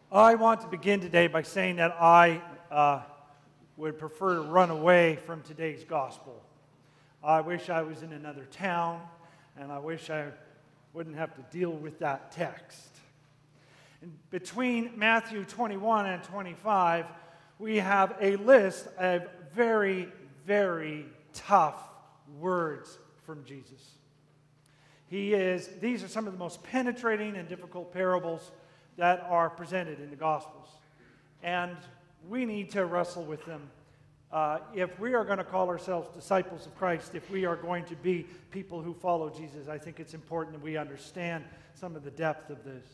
I want to begin today by saying that I would prefer to run away from today's gospel. I wish I was in another town, and I wish I wouldn't have to deal with that text. And between Matthew 21 and 25, we have a list of very, very tough words from Jesus. These are some of the most penetrating and difficult parables that are presented in the Gospels. And we need to wrestle with them. If we are going to call ourselves disciples of Christ, if we are going to be people who follow Jesus, I think it's important that we understand some of the depth of this.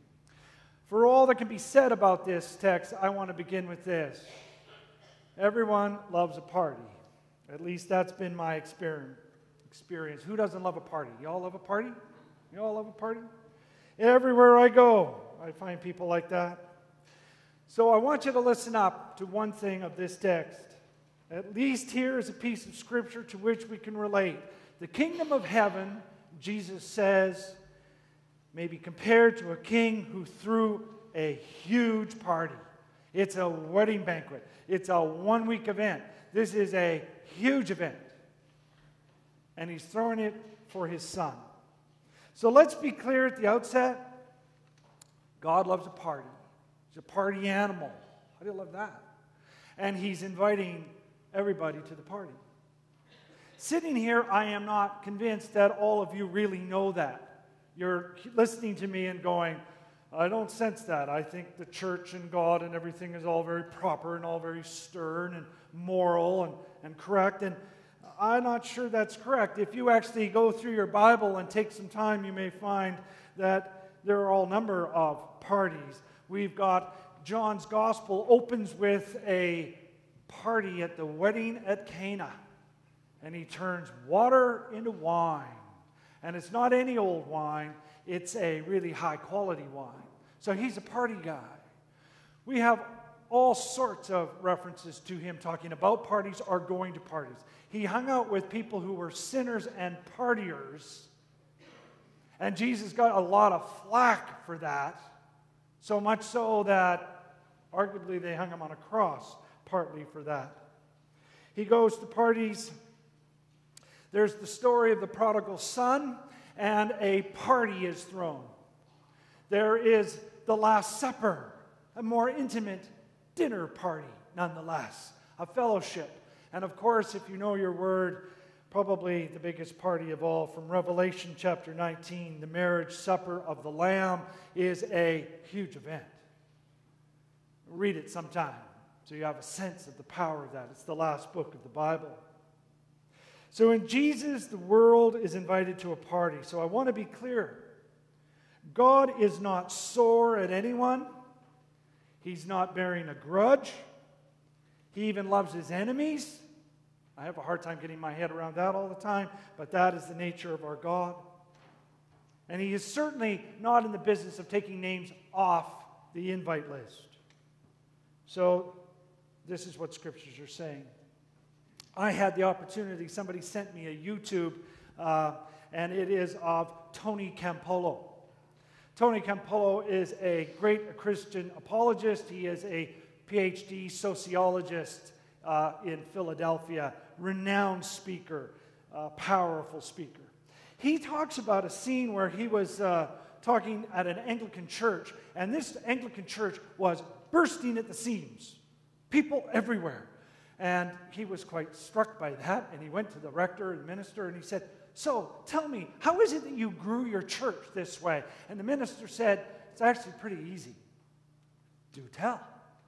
For all that can be said about this text, I want to begin with this. Everyone loves a party. At least that's been my experience. Who doesn't love a party? You all love a party? You all love a party? Everywhere I go, I find people like that. So I want you to listen up to one thing of this text. At least here is a piece of scripture to which we can relate. The kingdom of heaven, Jesus says, may be compared to a king who threw a huge party. It's a wedding banquet. It's a one-week event. This is a huge event. And he's throwing it for his son. So let's be clear at the outset. God loves a party. He's a party animal. How do you love that? And he's inviting everybody to the party. Sitting here, I am not convinced that all of you really know that. You're listening to me and going, I don't sense that. I think the church and God and everything is all very proper and all very stern and moral and correct. And I'm not sure that's correct. If you actually go through your Bible and take some time, you may find that there are all number of parties. We've got John's Gospel opens with a party at the wedding at Cana. And he turns water into wine. And it's not any old wine. It's a really high quality wine. So he's a party guy. We have all sorts of references to him talking about parties or going to parties. He hung out with people who were sinners and partiers. And Jesus got a lot of flack for that. So much so that arguably they hung him on a cross, partly for that. He goes to parties. There's the story of the prodigal son, and a party is thrown. There is the Last Supper, a more intimate dinner party, nonetheless, a fellowship. And of course, if you know your word, probably the biggest party of all from Revelation chapter 19, the marriage supper of the Lamb, is a huge event. Read it sometime so you have a sense of the power of that. It's the last book of the Bible. So in Jesus, the world is invited to a party. So I want to be clear. God is not sore at anyone. He's not bearing a grudge. He even loves his enemies. I have a hard time getting my head around that all the time, but that is the nature of our God. And he is certainly not in the business of taking names off the invite list. So this is what scriptures are saying. I had the opportunity, somebody sent me a YouTube, and it is of Tony Campolo. Tony Campolo is a great Christian apologist. He is a PhD sociologist in Philadelphia, renowned speaker, powerful speaker. He talks about a scene where he was talking at an Anglican church, and this Anglican church was bursting at the seams. People everywhere. And he was quite struck by that, and he went to the rector and the minister, and he said, so, tell me, how is it that you grew your church this way? And the minister said, it's actually pretty easy. Do tell.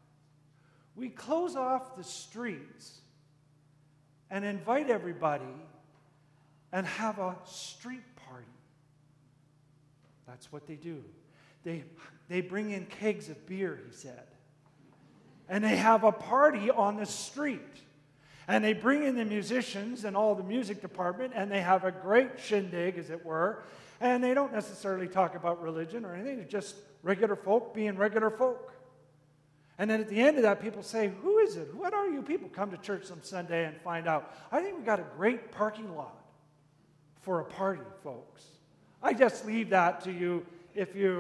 We close off the streets and invite everybody and have a street party. That's what they do. They bring in kegs of beer, he said. And they have a party on the street. And they bring in the musicians and all the music department, and they have a great shindig, as it were. And they don't necessarily talk about religion or anything. They're just regular folk being regular folk. And then at the end of that, people say, who is it? What are you people? Come to church some Sunday and find out. I think we got a great parking lot for a party, folks. I just leave that to you if you're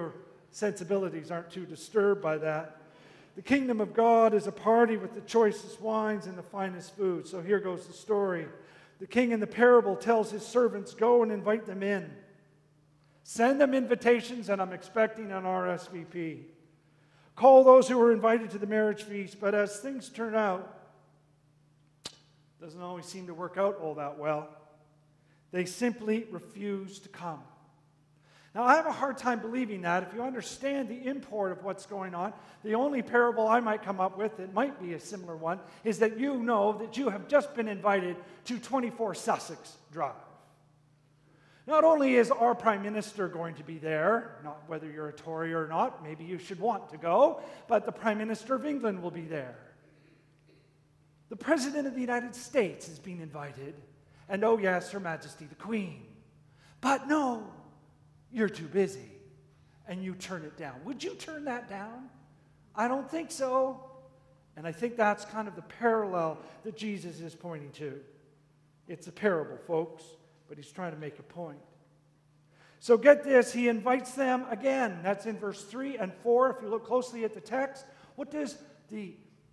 sensibilities aren't too disturbed by that. The kingdom of God is a party with the choicest wines and the finest food. So here goes the story. The king in the parable tells his servants, go and invite them in. Send them invitations, and I'm expecting an RSVP. Call those who were invited to the marriage feast, but as things turn out, it doesn't always seem to work out all that well. They simply refuse to come. Now, I have a hard time believing that. If you understand the import of what's going on, the only parable I might come up with, it might be a similar one, is that you know that you have just been invited to 24 Sussex Drive. Not only is our Prime Minister going to be there, not whether you're a Tory or not, maybe you should want to go, but the Prime Minister of England will be there. The President of the United States is being invited, and oh yes, Her Majesty the Queen. But no, you're too busy, and you turn it down. Would you turn that down? I don't think so. And I think that's kind of the parallel that Jesus is pointing to. It's a parable, folks, but he's trying to make a point. So get this, he invites them again. That's in verse 3 and 4. If you look closely at the text, what does the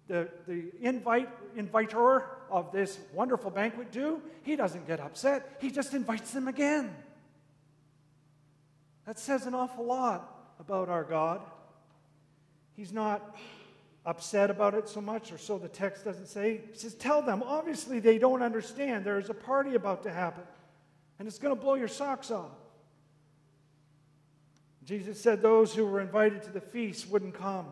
inviter of this wonderful banquet do? He doesn't get upset. He just invites them again. That says an awful lot about our God. He's not upset about it so much, or so the text doesn't say. He says, tell them. Obviously, they don't understand. There's a party about to happen, and it's going to blow your socks off. Jesus said those who were invited to the feast wouldn't come.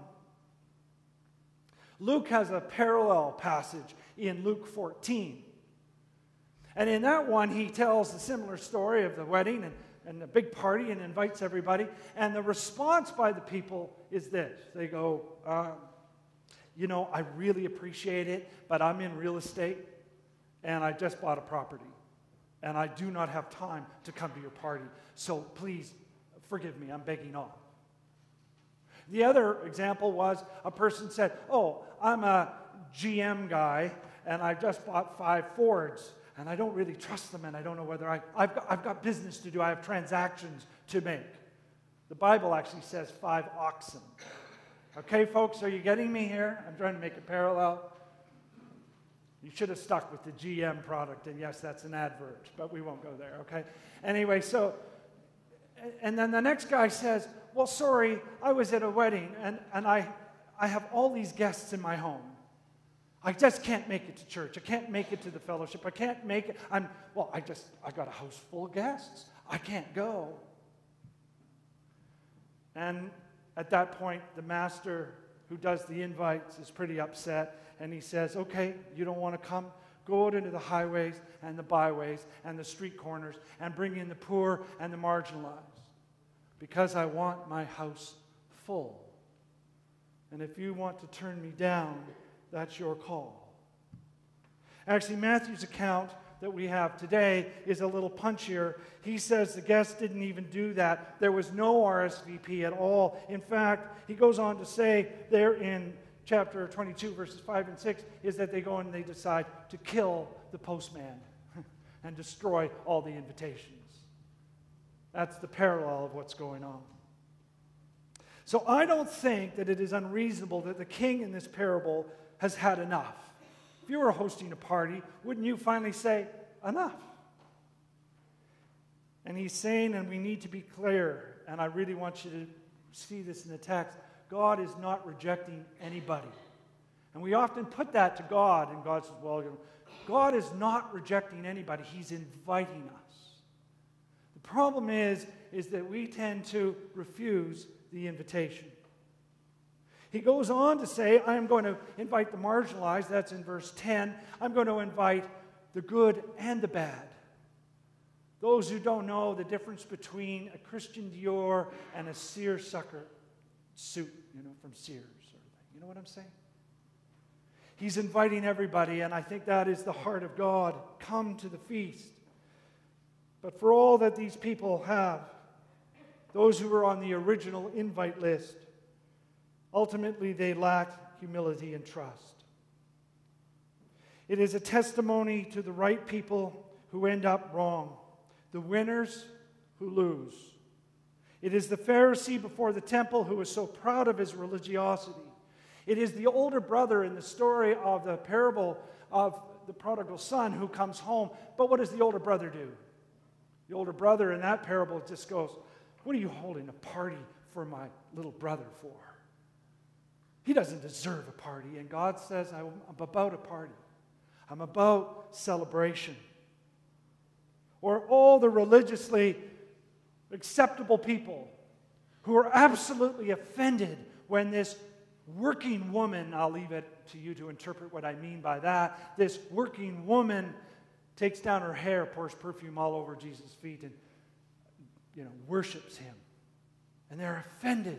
Luke has a parallel passage in Luke 14. And in that one, he tells a similar story of the wedding and the big party and invites everybody. And the response by the people is this. They go, I really appreciate it, but I'm in real estate, and I just bought a property, and I do not have time to come to your party. So please, forgive me, I'm begging off. The other example was a person said, I'm a GM guy, and I just bought 5 Fords, and I don't really trust them, and I don't know whether I've got business to do. I have transactions to make. The Bible actually says 5 oxen. Okay, folks, are you getting me here? I'm trying to make a parallel. You should have stuck with the GM product, and yes, that's an advert, but we won't go there, okay? Anyway, and then the next guy says, well, sorry, I was at a wedding, and I have all these guests in my home. I just can't make it to church. I can't make it to the fellowship. I can't make it. I got a house full of guests. I can't go. And at that point, the master who does the invites is pretty upset, and he says, okay, you don't want to come? Go out into the highways and the byways and the street corners and bring in the poor and the marginalized, because I want my house full. And if you want to turn me down, that's your call. Actually, Matthew's account that we have today is a little punchier. He says the guests didn't even do that. There was no RSVP at all. In fact, he goes on to say there in chapter 22, verses 5 and 6, is that they go and they decide to kill the postman and destroy all the invitations. That's the parallel of what's going on. So I don't think that it is unreasonable that the king in this parable has had enough. If you were hosting a party, wouldn't you finally say, enough? And he's saying, and we need to be clear, and I really want you to see this in the text, God is not rejecting anybody. And we often put that to God, and God says, well, God is not rejecting anybody. He's inviting us. The problem is that we tend to refuse the invitation. He goes on to say, I am going to invite the marginalized. That's in verse 10. I'm going to invite the good and the bad. Those who don't know the difference between a Christian Dior and a seersucker suit, from Sears sort of thing. You know what I'm saying? He's inviting everybody, and I think that is the heart of God. Come to the feast. But for all that these people have, those who were on the original invite list, ultimately they lack humility and trust. It is a testimony to the right people who end up wrong, the winners who lose. It is the Pharisee before the temple who is so proud of his religiosity. It is the older brother in the story of the parable of the prodigal son who comes home. But what does the older brother do? The older brother in that parable just goes, "What are you holding a party for my little brother for? He doesn't deserve a party." And God says, "I'm about a party. I'm about celebration." Or all the religiously acceptable people who are absolutely offended when this working woman, I'll leave it to you to interpret what I mean by that, this working woman takes down her hair, pours perfume all over Jesus' feet, and worships him. And they're offended.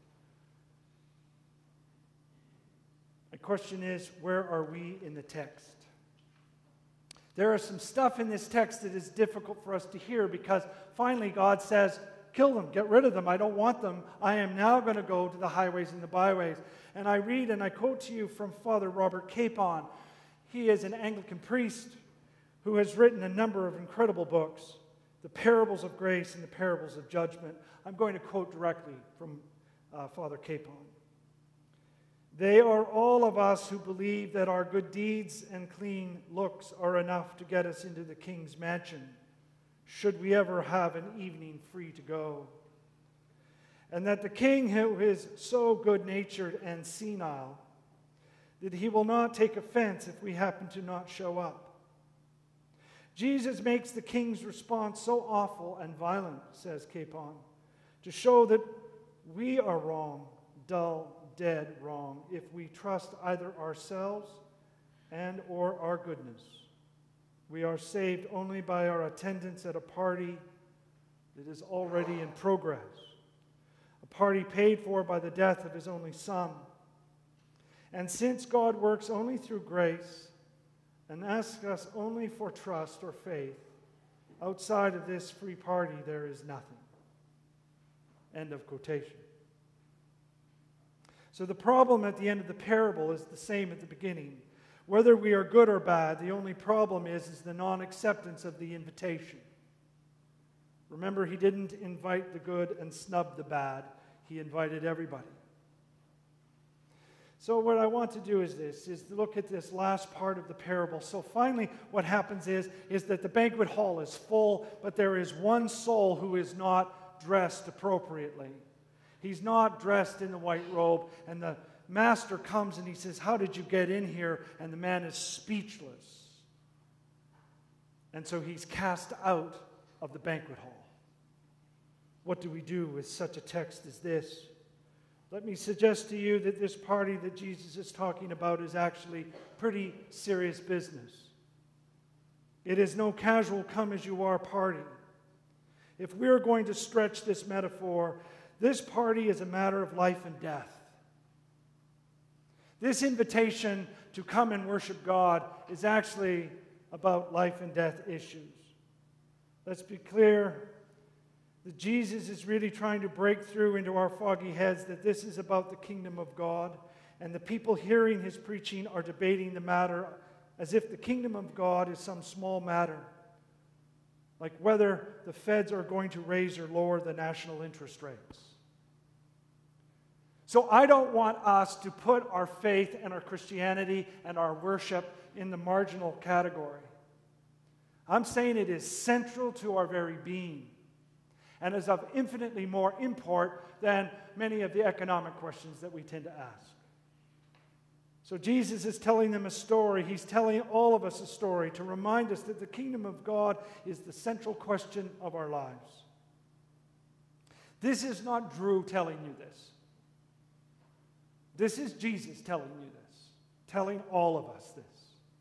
My question is, where are we in the text? There is some stuff in this text that is difficult for us to hear because finally God says, "Kill them, get rid of them, I don't want them. I am now going to go to the highways and the byways." And I read and I quote to you from Father Robert Capon. He is an Anglican priest who has written a number of incredible books, The Parables of Grace and the Parables of Judgment. I'm going to quote directly from Father Capon. "They are all of us who believe that our good deeds and clean looks are enough to get us into the king's mansion, should we ever have an evening free to go. And that the king, who is so good-natured and senile, that he will not take offense if we happen to not show up. Jesus makes the king's response so awful and violent," says Capon, "to show that we are wrong, dull, dead wrong, if we trust either ourselves and or our goodness. We are saved only by our attendance at a party that is already in progress, a party paid for by the death of his only Son. And since God works only through grace and asks us only for trust or faith, outside of this free party there is nothing." End of quotation. So the problem at the end of the parable is the same at the beginning. Whether we are good or bad, the only problem is the non-acceptance of the invitation. Remember, he didn't invite the good and snub the bad. He invited everybody. So what I want to do is to look at this last part of the parable. So finally, what happens is that the banquet hall is full, but there is one soul who is not dressed appropriately. He's not dressed in the white robe, and the master comes and he says, "How did you get in here?" And the man is speechless. And so he's cast out of the banquet hall. What do we do with such a text as this? Let me suggest to you that this party that Jesus is talking about is actually pretty serious business. It is no casual come-as-you-are party. If we're going to stretch this metaphor, this party is a matter of life and death. This invitation to come and worship God is actually about life and death issues. Let's be clear that Jesus is really trying to break through into our foggy heads that this is about the kingdom of God, and the people hearing his preaching are debating the matter as if the kingdom of God is some small matter, like whether the feds are going to raise or lower the national interest rates. So I don't want us to put our faith and our Christianity and our worship in the marginal category. I'm saying it is central to our very being and is of infinitely more import than many of the economic questions that we tend to ask. So Jesus is telling them a story. He's telling all of us a story to remind us that the kingdom of God is the central question of our lives. This is not Drew telling you this. This is Jesus telling you this, telling all of us this.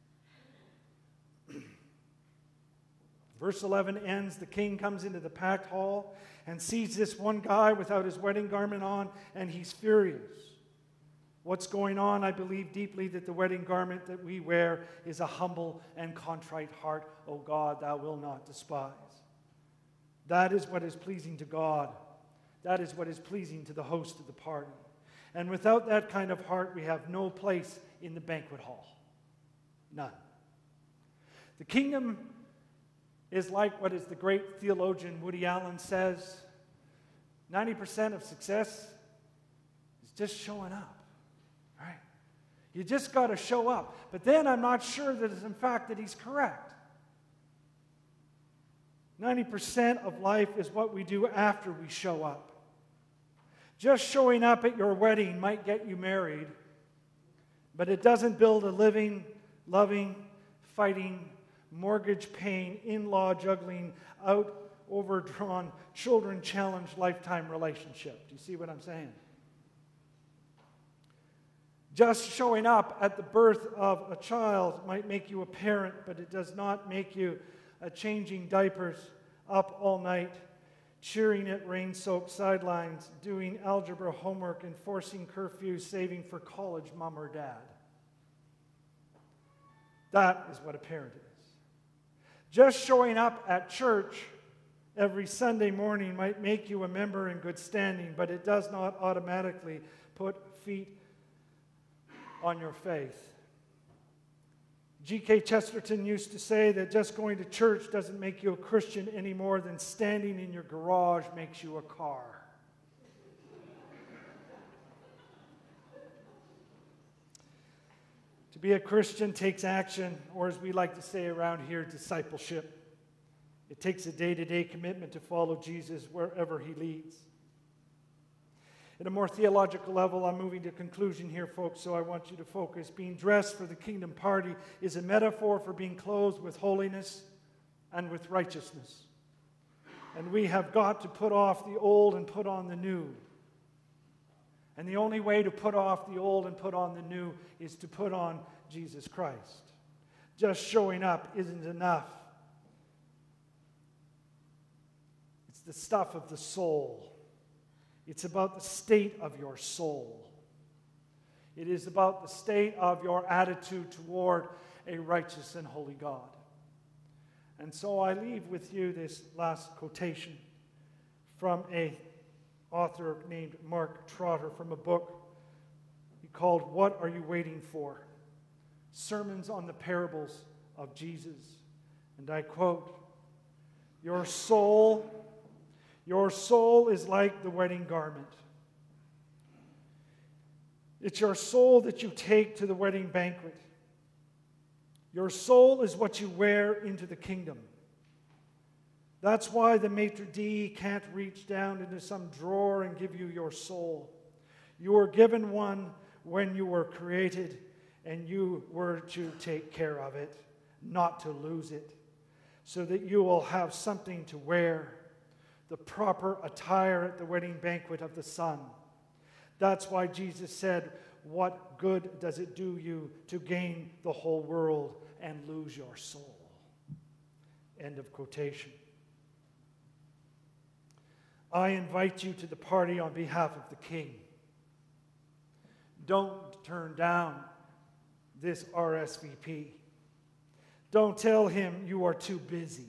Verse 11 ends, the king comes into the packed hall and sees this one guy without his wedding garment on, and he's furious. What's going on? I believe deeply that the wedding garment that we wear is a humble and contrite heart. O God, thou wilt not despise. That is what is pleasing to God. That is what is pleasing to the host of the party. And without that kind of heart, we have no place in the banquet hall. None. The kingdom is like what is the great theologian Woody Allen says, 90% of success is just showing up, right? You just got to show up. But then I'm not sure that it's in fact that he's correct. 90% of life is what we do after we show up. Just showing up at your wedding might get you married, but it doesn't build a living, loving, fighting, mortgage-paying, in-law juggling, overdrawn, children-challenged lifetime relationship. Do you see what I'm saying? Just showing up at the birth of a child might make you a parent, but it does not make you a changing diapers, up all night, cheering at rain-soaked sidelines, doing algebra homework, enforcing curfews, saving for college mom or dad. That is what a parent is. Just showing up at church every Sunday morning might make you a member in good standing, but it does not automatically put feet on your faith. G.K. Chesterton used to say that just going to church doesn't make you a Christian any more than standing in your garage makes you a car. To be a Christian takes action, or as we like to say around here, discipleship. It takes a day-to-day commitment to follow Jesus wherever he leads. At a more theological level, I'm moving to conclusion here, folks, so I want you to focus. Being dressed for the kingdom party is a metaphor for being clothed with holiness and with righteousness. And we have got to put off the old and put on the new. And the only way to put off the old and put on the new is to put on Jesus Christ. Just showing up isn't enough. It's the stuff of the soul. It's about the state of your soul. It is about the state of your attitude toward a righteous and holy God. And so I leave with you this last quotation from an author named Mark Trotter from a book he called What Are You Waiting For? Sermons on the Parables of Jesus. And I quote, Your soul is like the wedding garment. It's your soul that you take to the wedding banquet. Your soul is what you wear into the kingdom. That's why the maitre d' can't reach down into some drawer and give you your soul. You were given one when you were created, and you were to take care of it, not to lose it, so that you will have something to wear. The proper attire at the wedding banquet of the Son. That's why Jesus said, what good does it do you to gain the whole world and lose your soul? End of quotation. I invite you to the party on behalf of the King. Don't turn down this RSVP. Don't tell him you are too busy.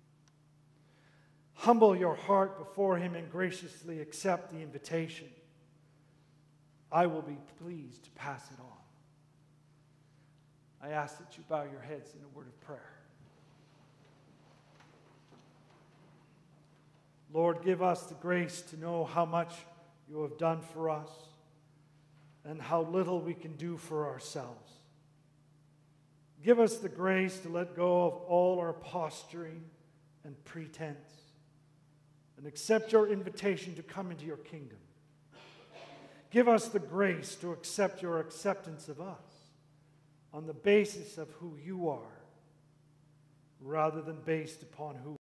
Humble your heart before him and graciously accept the invitation. I will be pleased to pass it on. I ask that you bow your heads in a word of prayer. Lord, give us the grace to know how much you have done for us and how little we can do for ourselves. Give us the grace to let go of all our posturing and pretense and accept your invitation to come into your kingdom. Give us the grace to accept your acceptance of us on the basis of who you are, rather than based upon who